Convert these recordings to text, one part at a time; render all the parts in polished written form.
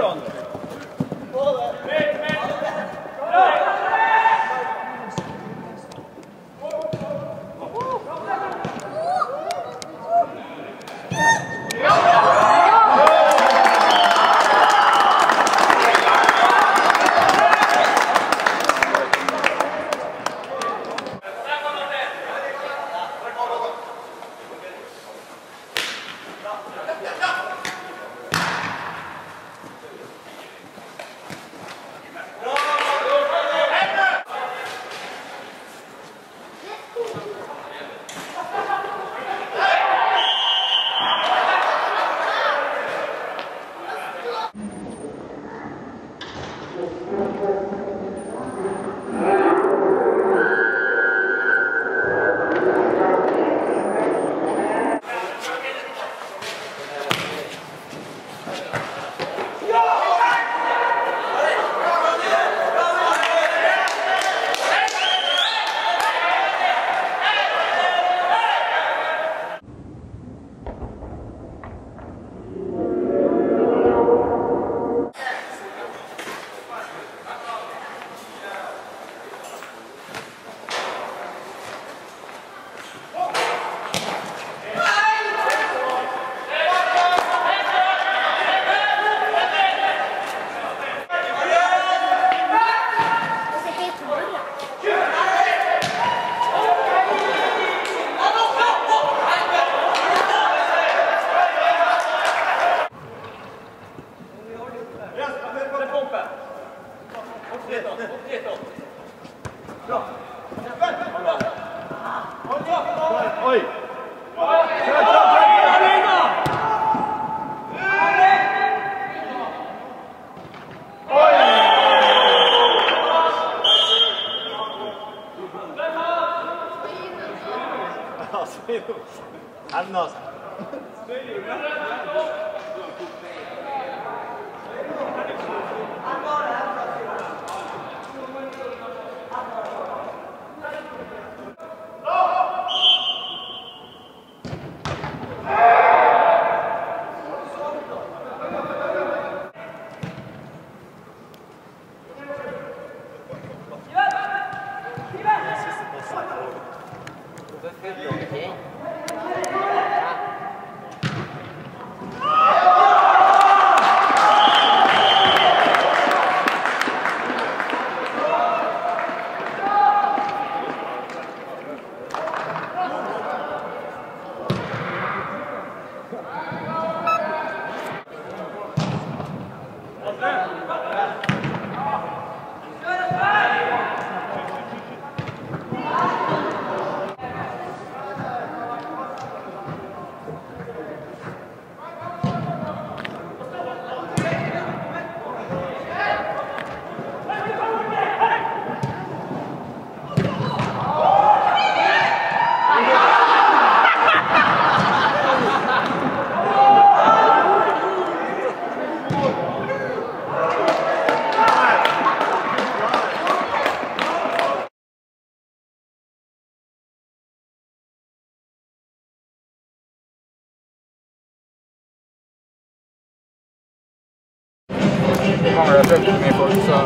mangler fryktelig mye folk, så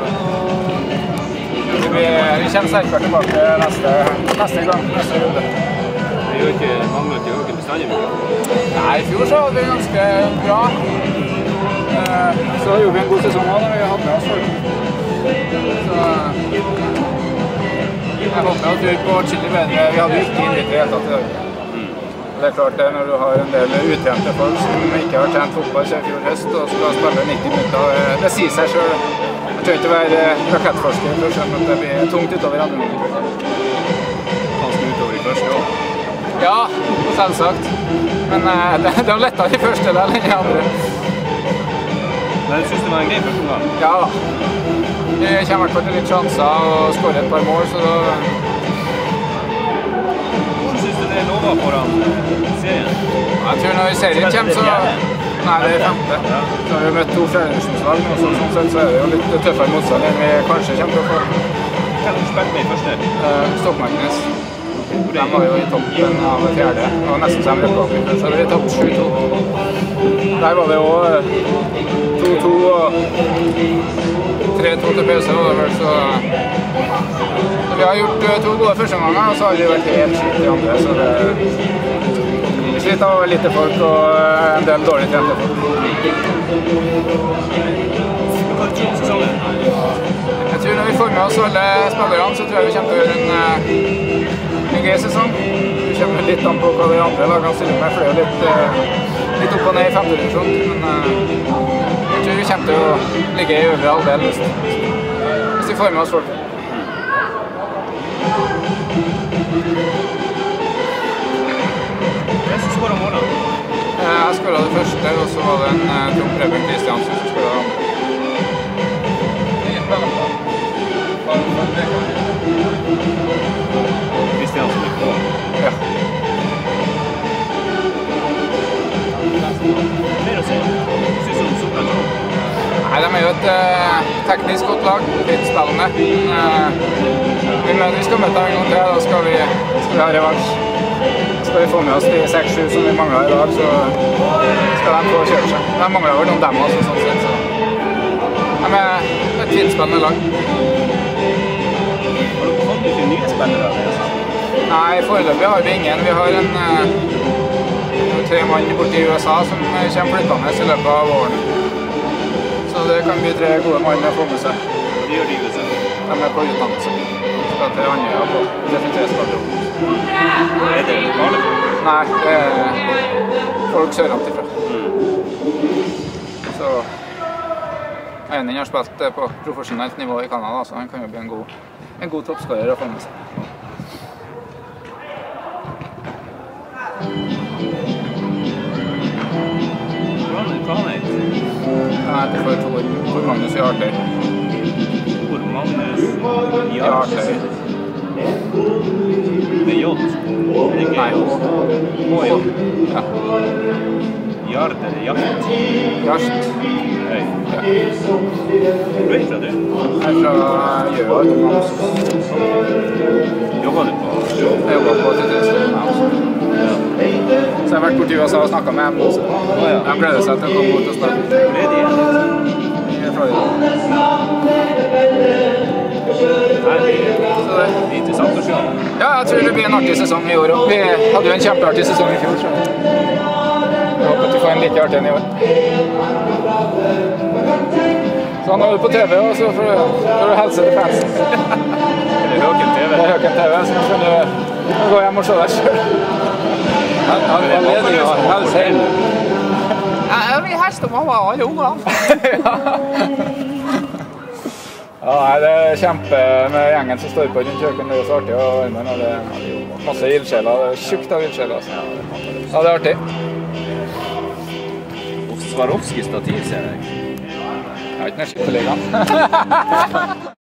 vi kommer sterkere tilbake neste gang, neste runde. Det mangler ikke øke bestandig mye? Nei, i fjor så hadde vi ganske bra. Så gjorde vi en god sesong også, da vi hadde med oss folk. Så jeg håper at vi på chili bedre. Vi hadde ikke innvitt i hele tatt i dag. Det er klart det, når du har en del utrente folk som ikke har trent fotball siden fjor høst og skal spille 90 minutter, det sier seg selv. Jeg tror ikke være rakettforsker for å skjønne at det blir tungt utover andre måneder. Ganske utover i første år? Ja, selvsagt. Men det var lettere i første del enn i andre. Men jeg synes det var en grei første gang? Ja da. Vi kommer i hvert fall til litt sjanser og skårer et par mål, så da... Det lover foran serien? Jeg tror når serien kommer så... Nei, det er 5. Så har vi møtt 2 fjerdedivisjonslag nå, så sånn sett så er det jo litt tøffere motstand enn vi kanskje kommer til å få. Hva har du spilt med i første? Stokmarknes. De var jo i toppen av 4. og nesten så de røkket opp i første, så det er topp 7-2. Der var det jo 2 2-2 og 3-2 til pause. Så vi har gjort 2 gode førsteomganger, og så har vi vært helt slitt i andre. Så vi sliter av lite folk og en del dårlig trente folk. Hva tror du om sesongen? Jeg tror når vi får med oss alle spillerne, så tror jeg vi kommer til å gjøre en gøy sesong. Vi kommer litt an på hva de andre lagene stiller med, for det er jo litt opp og ned i 5. divisjon. Men jeg tror vi kommer til å ligge i øvre halvdel hvis vi får med oss folk. Hvem som skåret målet? Jeg skåret det første, og så var det en Trond Preben Kristiansen som skåret det andre. Kristiansen er på. Ja. Mer å si. Synes du om Sortland? Nei, de er jo et teknisk godt lag, litt spillende. Vi skal møte dem en gang til, da skal vi ha revansj. Skal vi få med oss de 6-7 som vi mangler i dag, så skal de få kjøre seg. De mangler vel noen dem også, sånn sett. Så. De er et fintspillende lag. Har du fått ikke nye spillere? Nei, foreløpig har vi ingen. Vi har 3 mann borte i USA som kommer flyttende i løpet av våren. Så det kan bli 3 gode mann å få med seg. Hva gjør de i USA? De er på utdannelse. Skal til Andøya på 33-stadion. Er det lokale folk? Nei, det er folk sørenfra. Så Eivind har spilt på profesjonelt nivå i Canada, så han kan jo bli en god toppskårer å få med seg. Hva han heter? Han heter for Tor Magnus Jartøy. Tor Magnus Jartøy. Det er J. Nei, H-J. Ja. Jart eller Jart? Jarst. Hei. Ja. Hvor er du fra du? Jeg er fra Gjøa. Jobber du på? Jeg jobber på TT-stadion også. Ja. Så jeg har vært borte i USA og snakket med dem. Så de gleder seg til å komme bort og snakke. Hvor er de igjen? I Florida. Nei, det er interessant å se. Ja, jeg tror det blir en artig sesong i år. Vi hadde jo en kjempeartig sesong i fjor, så jeg håper at vi får en like artig enn i år. Så han er på TV, og så får du helse til fansen. Er det Høken TV? Det er Høken TV, så får du gå hjem og se deg selv. Han leder jo helse inn. Ja, vi helst om mamma og alle ungene. Ja, det er kjempe med gjengen som står på rundt kjøkken. Det er jo så artig å være med. Det er masse ildsjeler. Det er tjukt av ildsjeler. Ja, det er artig. Swarovski stativ, ser jeg. Jeg har ikke noe skytteligaen.